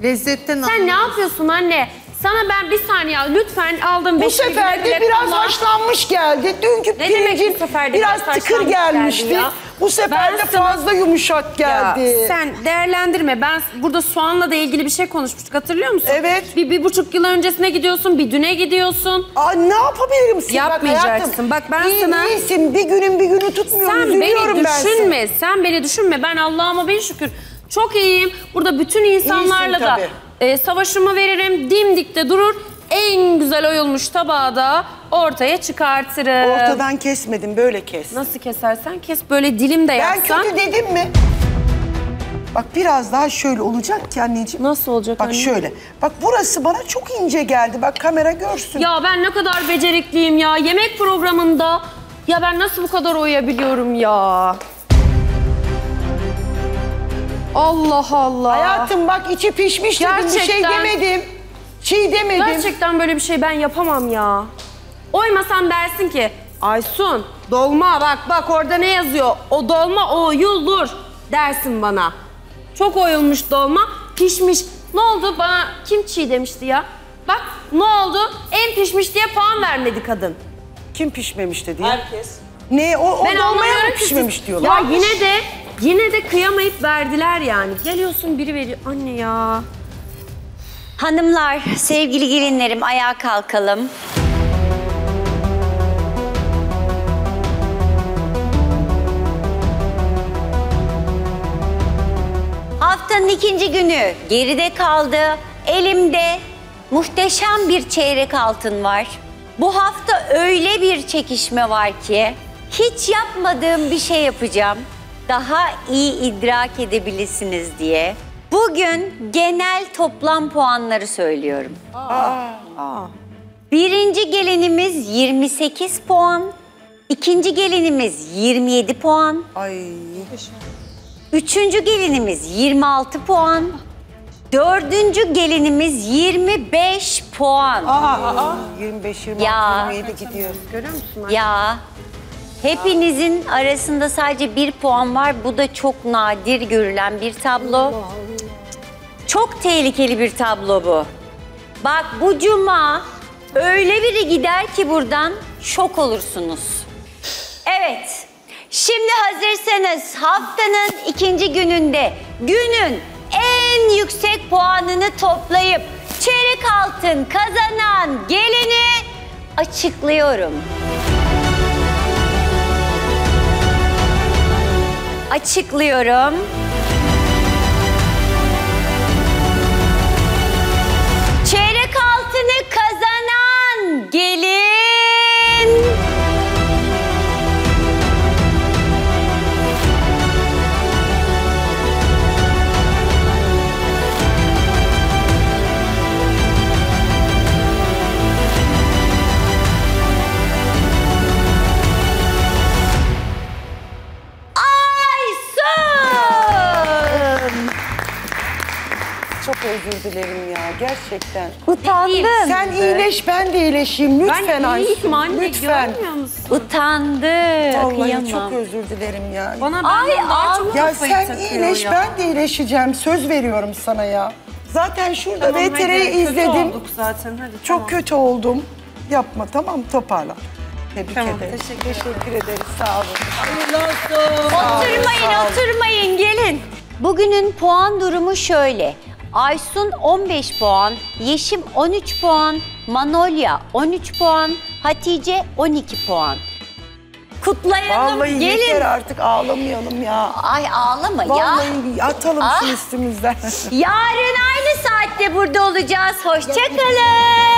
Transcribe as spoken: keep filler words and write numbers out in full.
Lezzetten Sen anlıyorsun. ne yapıyorsun anne? Sana ben bir saniye lütfen aldım. Bu sefer de biraz haşlanmış geldi. Dünkü pirincin biraz tıkır gelmişti. Bu sefer de fazla yumuşak geldi. Ya, sen değerlendirme. Ben burada soğanla da ilgili bir şey konuşmuştuk. Hatırlıyor musun? Evet. Bir, bir buçuk yıl öncesine gidiyorsun, bir düne gidiyorsun. Aa, ne yapabilirim size? Yapmayacaksın. Bak, ben İyi, sana... İyisin. Bir günün bir günü tutmuyor. Sen Üzülüyorum beni ben düşünme. Sen beni düşünme. Ben Allah'ıma bin şükür çok iyiyim. Burada bütün insanlarla İyisin da tabii. e, savaşımı veririm. Dimdikte durur. En güzel oyulmuş tabağı da ortaya çıkartırım. Ortadan kesmedim, böyle kes. Nasıl kesersen kes. Böyle dilim de Ben yapsan. kötü dedim mi? Bak biraz daha şöyle olacak ki anneciğim. Nasıl olacak Bak anne? şöyle. Bak burası bana çok ince geldi. Bak kamera görsün. Ya ben ne kadar becerikliyim ya. Yemek programında. Ya ben nasıl bu kadar oyabiliyorum ya? Allah Allah. Hayatım bak içi pişmiş dedim. Bir şey Gerçekten. demedim. Çiğ demedim. Gerçekten böyle bir şey ben yapamam ya. Oymasam dersin ki Aysun dolma bak bak orada ne yazıyor? O dolma oyulur dersin bana. Çok oyulmuş dolma pişmiş. Ne oldu bana kim çiğ demişti ya? Bak ne oldu? En pişmiş diye puan vermedi kadın. Kim pişmemiş dedi ya? Herkes. Ne o, o Ben dolmaya anlamıyorum mı ki pişmemiş siz- diyorlar? Ya yine de yine de kıyamayıp verdiler yani. Geliyorsun biri veriyor. Anne ya. Hanımlar, sevgili gelinlerim ayağa kalkalım. Haftanın ikinci günü geride kaldı. Elimde muhteşem bir çeyrek altın var. Bu hafta öyle bir çekişme var ki hiç yapmadığım bir şey yapacağım. Daha iyi idrak edebilirsiniz diye. Bugün genel toplam puanları söylüyorum. Aa. Birinci gelinimiz yirmi sekiz puan. İkinci gelinimiz yirmi yedi puan. Ay. Üçüncü gelinimiz yirmi altı puan. Dördüncü gelinimiz yirmi beş puan. Aa. yirmi beş yirmi Ya. altı yirmi yedi gidiyor. Görüyor musun? Ya hepinizin arasında sadece bir puan var. Bu da çok nadir görülen bir tablo. Çok tehlikeli bir tablo bu. Bak bu cuma öyle biri gider ki buradan şok olursunuz. Evet. Şimdi hazırsanız haftanın ikinci gününde günün en yüksek puanını toplayıp çeyrek altın kazanan gelini açıklıyorum. Açıklıyorum. Çeyrek altını kazanan gelin... Çok özür dilerim ya gerçekten. Utandım. Sen iyileş ben de iyileşeyim lütfen Ben Aysun. iyiyim anne Lütfen. görmüyor musun? Utandı. Vallahi Kıyamam. çok özür dilerim ya. Bana Ay, benden daha al. çok Ya kafayı sen takıyor iyileş ya. ben de iyileşeceğim. Söz veriyorum sana ya. Zaten şurada Tamam, V T R'yi hadi, kötü izledim. olduk zaten hadi. Çok tamam. kötü oldum. Yapma tamam toparlan. Tebrik Tamam, ederim. teşekkür teşekkür ederiz. Sağ olun. Oturmayın, sağ olun. oturmayın. Gelin. Bugünün puan durumu şöyle. Aysun on beş puan, Yeşim on üç puan, Manolya on üç puan, Hatice on iki puan. Kutlayalım, Vallahi gelin. yeter artık ağlamayalım ya. Ay ağlama ya. Vallahi atalım Ah. şu üstümüzden. Yarın aynı saatte burada olacağız. Hoşça kalın.